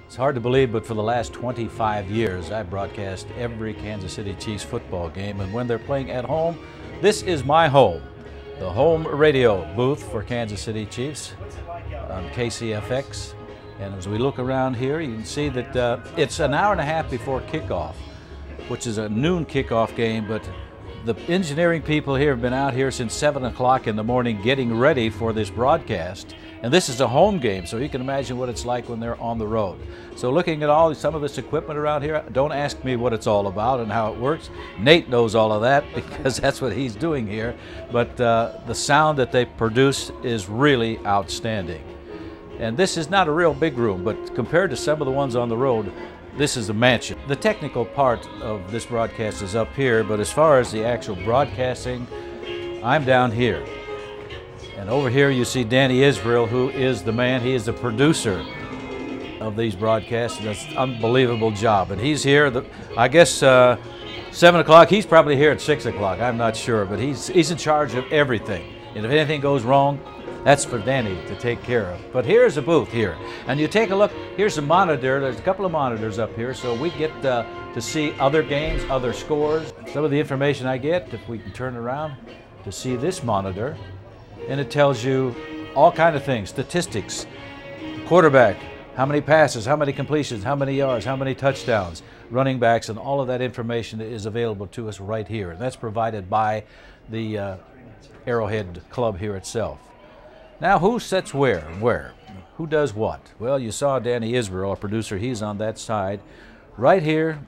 It's hard to believe, but for the last 25 years, I've broadcast every Kansas City Chiefs football game, and when they're playing at home, this is my home, the home radio booth for Kansas City Chiefs on KCFX. And as we look around here, you can see that it's an hour and a half before kickoff, which is a noon kickoff game, but the engineering people here have been out here since 7 o'clock in the morning getting ready for this broadcast. And this is a home game, so you can imagine what it's like when they're on the road. So looking at some of this equipment around here, don't ask me what it's all about and how it works. Nate knows all of that because that's what he's doing here. But the sound that they produce is really outstanding. And this is not a real big room, but compared to some of the ones on the road, this is a mansion. The technical part of this broadcast is up here, but as far as the actual broadcasting, I'm down here. And over here you see Danny Israel, who is the man. He is the producer of these broadcasts. And that's an unbelievable job. And he's here, I guess 7 o'clock. He's probably here at 6 o'clock. I'm not sure, but he's in charge of everything. And if anything goes wrong, that's for Danny to take care of. But here's a booth here. And you take a look, here's a monitor. There's a couple of monitors up here, so we get to see other games, other scores. Some of the information I get, if we can turn around, to see this monitor. And it tells you all kinds of things, statistics, quarterback, how many passes, how many completions, how many yards, how many touchdowns, running backs, and all of that information is available to us right here. And that's provided by the Arrowhead Club here itself. Now, who sits where and where? Who does what? Well, you saw Danny Israel, our producer. He's on that side. Right here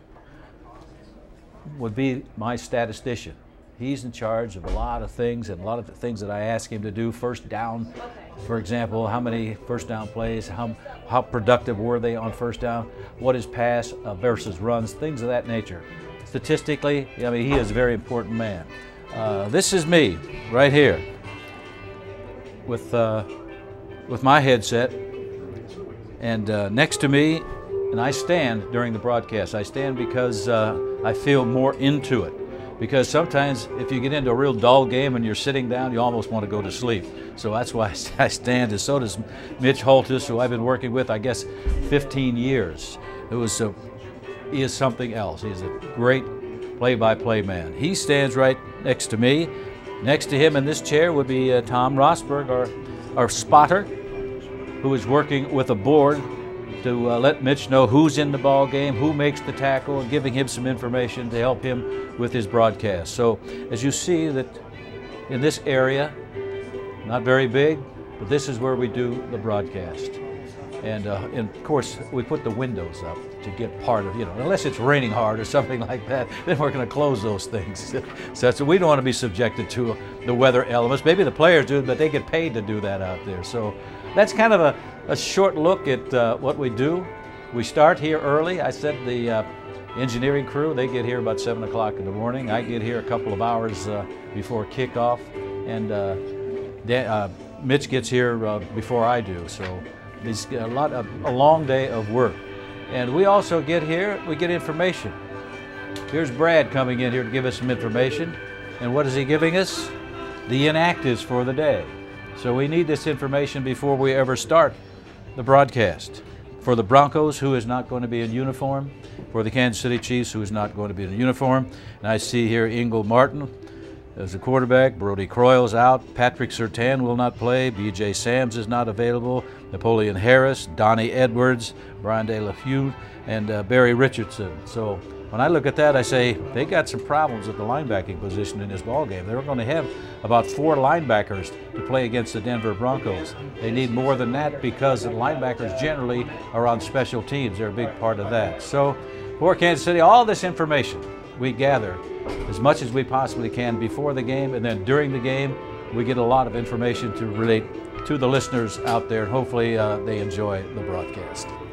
would be my statistician. He's in charge of a lot of things, and a lot of the things that I ask him to do. First down, for example, how many first down plays, how productive were they on first down, what is pass versus runs, things of that nature. Statistically, I mean, he is a very important man. This is me right here with my headset, and next to me, and I stand during the broadcast. I stand because I feel more into it. Because sometimes if you get into a real dull game and you're sitting down, you almost want to go to sleep. So that's why I stand, and so does Mitch Holtis, who I've been working with, I guess, 15 years. He is something else. He's a great play-by-play man. He stands right next to me. Next to him in this chair would be Tom Rosberg, our spotter, who is working with a board to let Mitch know who's in the ball game, who makes the tackle, and giving him some information to help him with his broadcast. So as you see that in this area, not very big, but this is where we do the broadcast. And of course, we put the windows up to get part of, unless it's raining hard or something like that, then we're going to close those things. So we don't want to be subjected to the weather elements. Maybe the players do, but they get paid to do that out there. So that's kind of a short look at what we do. We start here early. I said the engineering crew, they get here about 7 o'clock in the morning. I get here a couple of hours before kickoff, and Mitch gets here before I do. So it's a long day of work. And we also get here, we get information. Here's Brad coming in here to give us some information. And what is he giving us? The inactives for the day. So we need this information before we ever start the broadcast. For the Broncos, who is not going to be in uniform. For the Kansas City Chiefs, who is not going to be in uniform. And I see here Ingle Martin as a quarterback. Brody Croyle's out. Patrick Surtain will not play. B.J. Sams is not available. Napoleon Harris, Donnie Edwards, Brian De La Hue, and Barry Richardson. So when I look at that, I say they got some problems at the linebacking position in this ball game. They're going to have about 4 linebackers to play against the Denver Broncos. They need more than that because the linebackers generally are on special teams. They're a big part of that. So for Kansas City, all this information we gather as much as we possibly can before the game, and then during the game, we get a lot of information to relate to the listeners out there, and hopefully they enjoy the broadcast.